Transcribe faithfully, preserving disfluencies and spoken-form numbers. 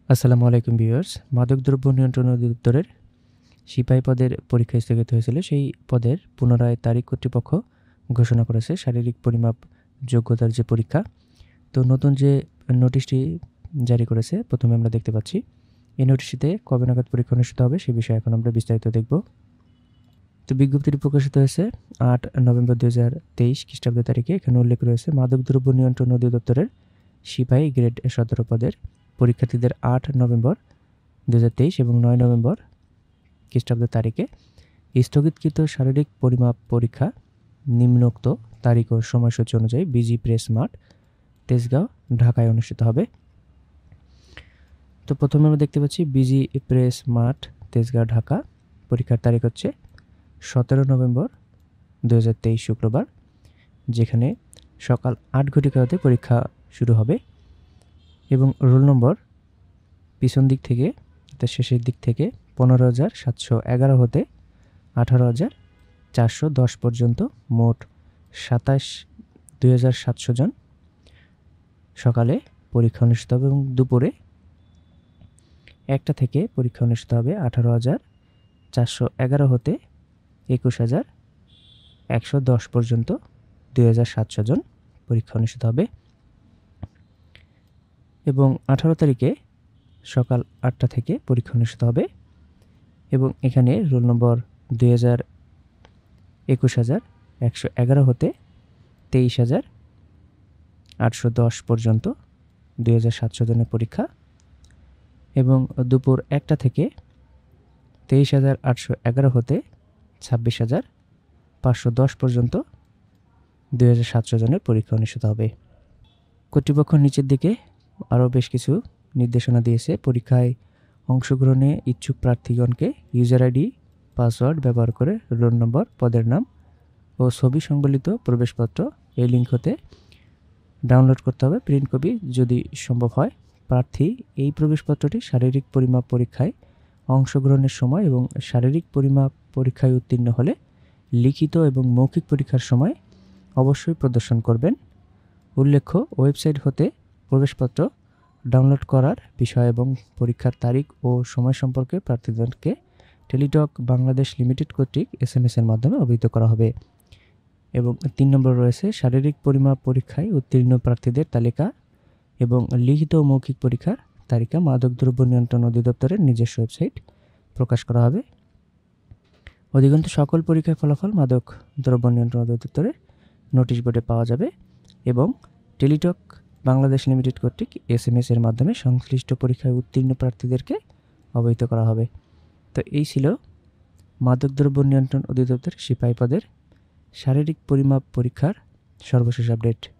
আসসালামু আলাইকুম ভিউয়ার্স। মাদকদ্রব্য নিয়ন্ত্রণ অধিদপ্তরের সিপাহী পদের পরীক্ষা স্থগিত হয়েছিল। সেই পদের পুনরায় তারিখ কর্তৃপক্ষ ঘোষণা করেছে শারীরিক পরিমাপ যোগ্যতার যে পরীক্ষা। তো নতুন যে নোটিশটি জারি করেছে প্রথমে আমরা দেখতে পাচ্ছি। এই নোটিশটিতে কবে নাগাদ পরীক্ষা অনুষ্ঠিত হবে সে বিষয়ে এখন আমরা বিস্তারিত দেখব। তো বিজ্ঞপ্তিটি প্রকাশিত হয়েছে আট নভেম্বর দুই হাজার তেইশ খ্রিস্টাব্দ তারিখে। এখানে উল্লেখ রয়েছে মাদকদ্রব্য নিয়ন্ত্রণ অধিদপ্তরের সিপাহী গ্রেড সতেরো পদের পরীক্ষার্থীদের আট নভেম্বর দুই হাজার তেইশ এবং নয় নভেম্বর খ্রিস্টাব্দ তারিখে স্থগিতকৃত শারীরিক পরিমাপ পরীক্ষা নিম্নোক্ত তারিখ ও সময়সূচি অনুযায়ী বিজি প্রেস মাঠ তেজগাঁও ঢাকায় অনুষ্ঠিত হবে। তো প্রথমে আমরা দেখতে পাচ্ছি বিজি প্রেস মাঠ তেজগাঁও ঢাকা। পরীক্ষার তারিখ হচ্ছে সতেরো নভেম্বর দুই হাজার তেইশ শুক্রবার, যেখানে সকাল আট ঘটিকা হতে পরীক্ষা শুরু হবে এবং রোল নম্বর পিছন দিক থেকে তার শেষের দিক থেকে পনেরো হাজার সাতশো এগারো হতে আঠারো হাজার চারশো দশ পর্যন্ত মোট সাতাশ দুই হাজার সাতশো জন সকালে পরীক্ষা অনুষ্ঠিত হবে এবং দুপুরে একটা থেকে পরীক্ষা অনুষ্ঠিত হবে আঠারো হাজার চারশো এগারো হতে একুশ হাজার একশো দশ পর্যন্ত দুই হাজার সাতশো জন পরীক্ষা অনুষ্ঠিত হবে এবং আঠারো তারিখে সকাল আটটা থেকে পরীক্ষা অনুষ্ঠিত হবে এবং এখানে রোল নম্বর দুই হাজার একুশ হাজার একশো এগারো হতে তেইশ হাজার আটশো দশ পর্যন্ত দুই হাজার সাতশো জনের পরীক্ষা এবং দুপুর একটা থেকে তেইশ হাজার আটশো এগারো হতে ছাব্বিশ হাজার পাঁচশো দশ পর্যন্ত দুই হাজার সাতশো জনের পরীক্ষা অনুষ্ঠিত হবে। কর্তৃপক্ষ নিচের দিকে আরও বেশ কিছু নির্দেশনা দিয়েছে। পরীক্ষায় অংশগ্রহণে ইচ্ছুক প্রার্থীগণকে ইউজার আইডি পাসওয়ার্ড ব্যবহার করে রোল নম্বর, পদের নাম ও ছবি সংবলিত প্রবেশপত্র এই লিঙ্ক হতে ডাউনলোড করতে হবে। প্রিন্ট কপি যদি সম্ভব হয়। প্রার্থী এই প্রবেশপত্রটি শারীরিক পরিমাপ পরীক্ষায় অংশগ্রহণের সময় এবং শারীরিক পরিমাপ পরীক্ষায় উত্তীর্ণ হলে লিখিত এবং মৌখিক পরীক্ষার সময় অবশ্যই প্রদর্শন করবেন। উল্লেখ্য, ওয়েবসাইট হতে প্রবেশপত্র ডাউনলোড করার বিষয় এবং পরীক্ষার তারিখ ও সময় সম্পর্কে প্রার্থীদেরকে টেলিটক বাংলাদেশ লিমিটেড কর্তৃক এস এম এস এর মাধ্যমে অবহিত করা হবে। এবং তিন নম্বর রয়েছে শারীরিক পরিমাপ পরীক্ষায় উত্তীর্ণ প্রার্থীদের তালিকা এবং লিখিত ও মৌখিক পরীক্ষার তালিকা মাদকদ্রব্য নিয়ন্ত্রণ অধিদপ্তরের নিজস্ব ওয়েবসাইট প্রকাশ করা হবে। অধিকন্তু সকল পরীক্ষার ফলাফল মাদক দ্রব্য নিয়ন্ত্রণ অধিদপ্তরের নোটিশ বোর্ডে পাওয়া যাবে এবং টেলিটক বাংলাদেশ লিমিটেড কর্তৃক এস এম এস এর মাধ্যমে সংশ্লিষ্ট পরীক্ষায় উত্তীর্ণ প্রার্থীদেরকে অবহিত করা হবে। তো এই ছিল মাদকদ্রব্য নিয়ন্ত্রণ অধিদপ্তর সিপাহী পদের শারীরিক পরিমাপ পরীক্ষার সর্বশেষ আপডেট।